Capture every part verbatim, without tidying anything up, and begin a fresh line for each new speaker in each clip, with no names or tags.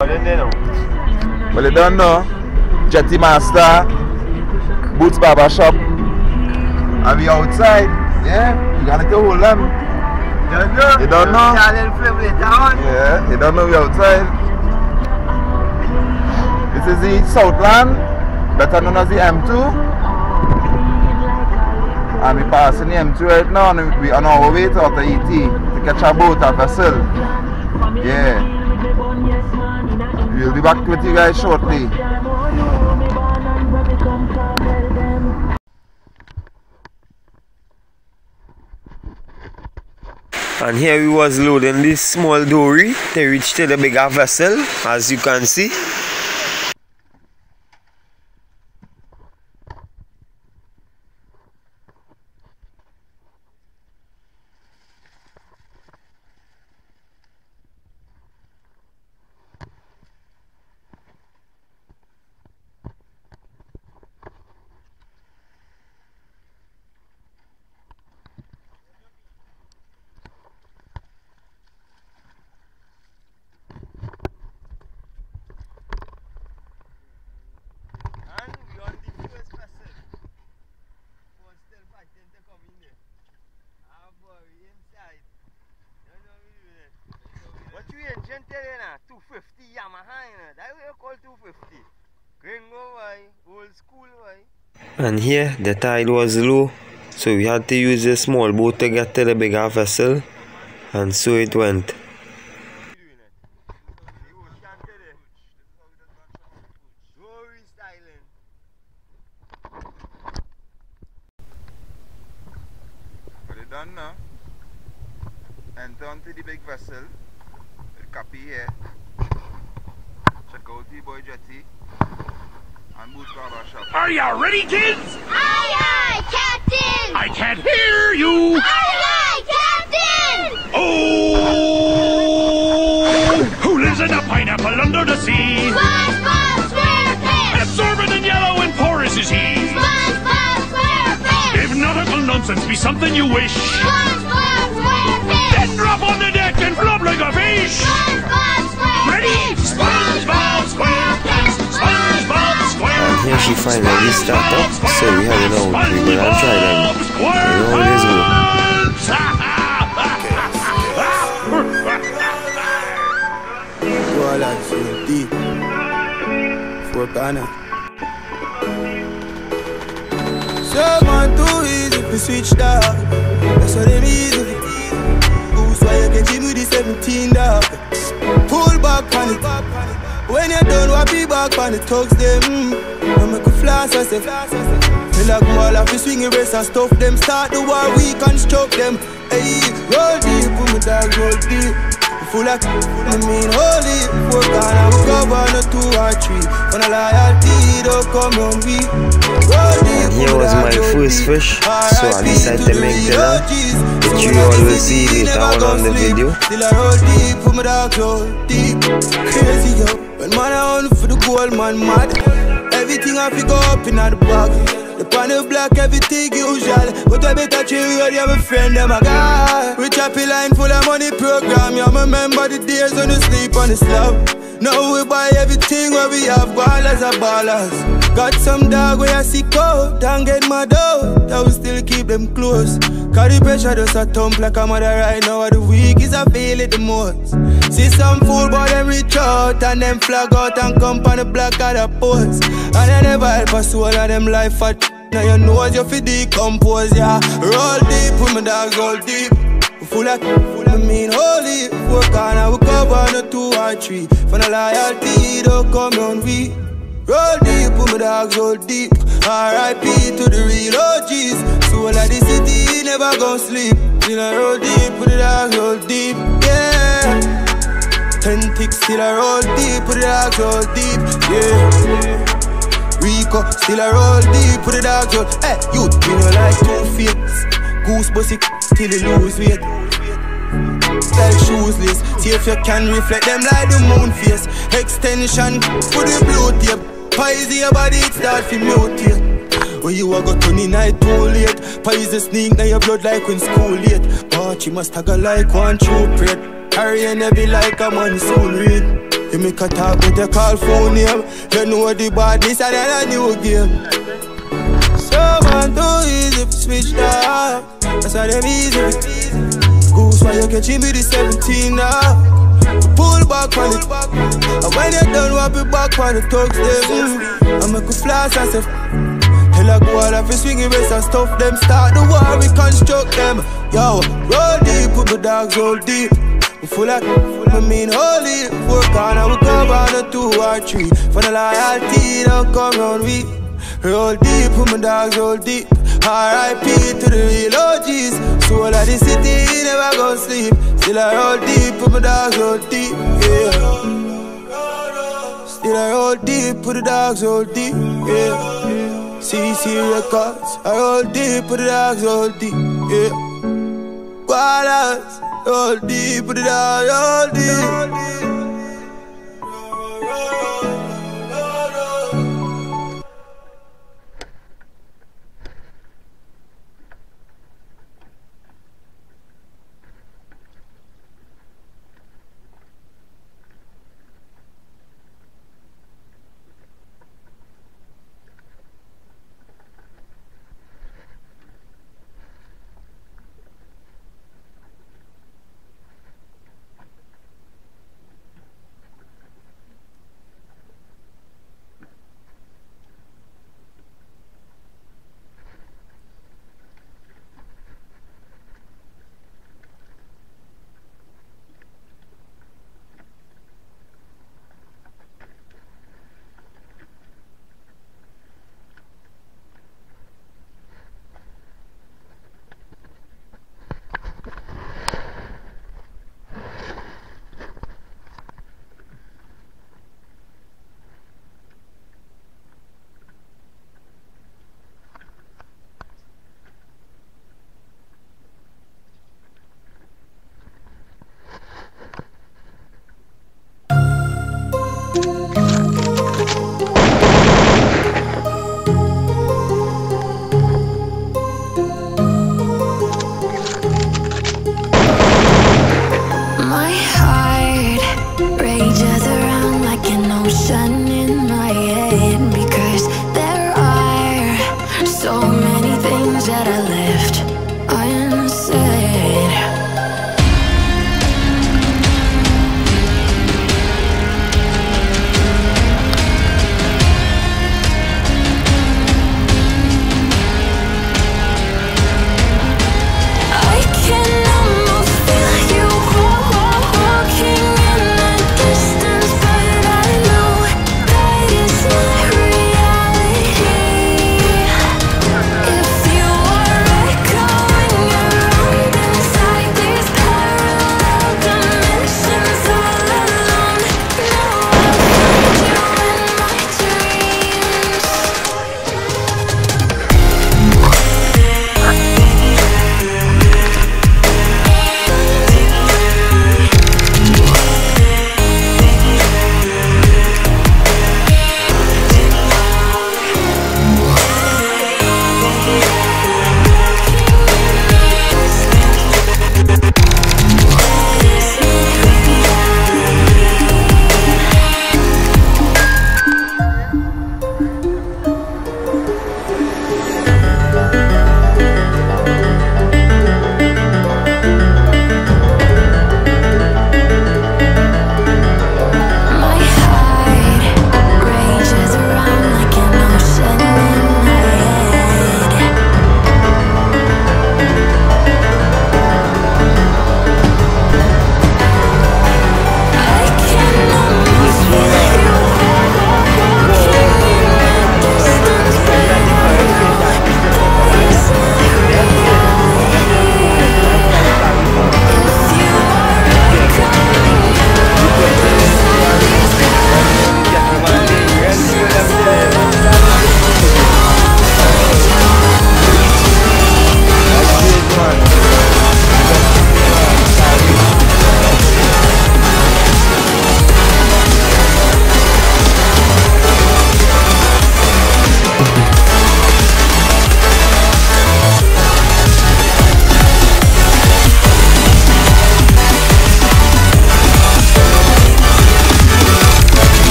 Well, you don't know. Jetty Master, Boots Barber Shop. And we outside. Yeah? You gotta go hold them.
Don't know.
You don't know?
Yeah,
you don't know we outside. This is the Southland, better known as the M two. And we passing the M two right now, and we on our way to Outer E T to catch a boat, a vessel. Yeah. We'll be back with you guys shortly.
And here we was loading this small dory to reach to the bigger vessel, as you can see.
What you engine telling two fifty Yamaha, that way you call two fifty. Gringo way, old school way.
And here the tide was low, so we had to use a small boat to get to the bigger vessel, and so it went.
But you done now. Enter onto the big vessel. With copy here. Check out the boy Jetty. And Boots Barber Shop.
Are ya ready, kids?
Aye, aye, Captain!
I can't hear you!
Aye, aye, Captain!
Oh! Who lives in a pineapple under the sea?
SpongeBob SquarePants!
Absorbent and yellow and porous is he.
SpongeBob SquarePants!
If nautical nonsense be something you wish,
SpongeBob SquarePants!
then drop on the deck and flop like a fish!
SpongeBob SquarePants!
Ready? SpongeBob SquarePants! SpongeBob SquarePants!
And here she finally started up, so we had it out. We're gonna try them. You know how this go.
Go like so deep. For Ghana. So man too easy to switch dog. That's what them easy. Who's why you get him with the seventeen dog. Pull back on it. When you're done, what be back on the thugs them. I make a flash and say feel like all of the swing race and stuff them. Start the war, we construct them. Hey, roll deep, put my dog roll deep. Full of, I mean holy. Four gone and we cover no two or three. When a loyalty don't come on me.
And here was my first fish, so I decided to make dinner, which you all will see later on on the video.
Still I roll deep, put my dog roll deep. Crazy yo, when man I on for the gold man mad. Everything I pick up in the bag. The pan of black, everything usual. But I better chill with you, my friend, them a guy. Rich happy line full of money program. You remember the days when you sleep on the slab. Now we buy everything where we have ballers are ballers. Got some dog where I see cold and get my dough. That will still keep them close. Cause the pressure does a thump like a mother right now. The week is I feel it the most. See some fool but them reach out and them flag out and come on the block at the post. And they never help a soul of them life for now you know what you feel decompose, yeah. Roll deep with my dogs, roll deep. Full of, full of mean holy. Four corner we cover no two or three. For the loyalty don't come on we. Roll deep with my dogs, roll deep. R I P to the real O Gs. Soul of the city never gon' sleep. Still I roll deep with the dogs, roll deep, yeah. Ten ticks still I roll deep with the dogs, roll deep, yeah. Rico, still I roll deep with the dogs roll. Hey, you, you know like two-face. Goose bussy, till you lose weight. Like shoesless. See if you can reflect them like the moon face. Extension, put the blue tape. Pies your body, it start to mutate. When you a got twenty night too late. Pies the sneak, now your blood like when school late. But you must have like one true prate. Carrying heavy like a monsoon rain. You make a talk with your call phone name. You know the badness and then a new game. So man, too easy to switch now. That's how them easy. Goose why you catching me the seventeen now. Pull back on it. And when you're done, we'll be back on the talks them. I make a flash and say tell a go out of a swinging race and stuff them. Start the war, reconstruct them. Yo, roll deep, put the dogs roll deep. We full of, I mean holy. Work on and we come on a two or three. For the loyalty, don't come round we. Roll deep, put my dogs roll deep. R I P to the real O Gs. Soul of the city, never gon' sleep. Still I roll deep, put my dogs roll deep, yeah. Still I roll deep, put the dogs roll deep, yeah. C C Records, I roll deep, put the dogs roll deep, yeah. Gualas, roll deep, put the dogs roll deep.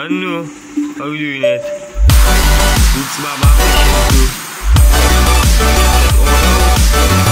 don't know how we doing it. It's Baba Fishing too. Check all out.